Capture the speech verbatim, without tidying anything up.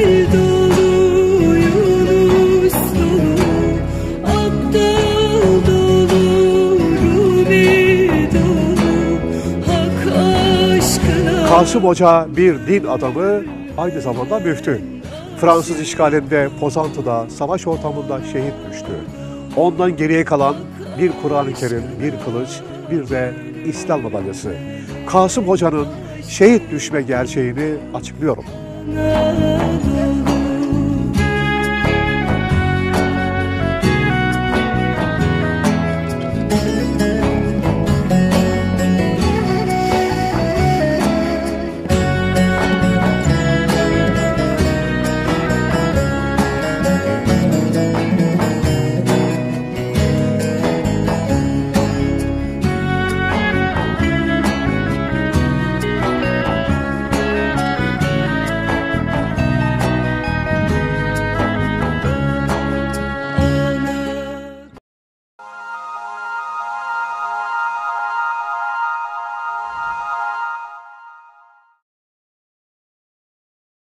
dolu, Yunus dolu, Abdal dolu, Rumi dolu, hak aşkına. Kasım Hoca bir din adamı, aynı zamanda müftü. Fransız işgalinde Pozantı'da savaş ortamında şehit düştü. Ondan geriye kalan bir Kur'an-ı Kerim, bir kılıç, bir de İslam madalyası. Kasım Hoca'nın şehit düşme gerçeğini açıklıyorum.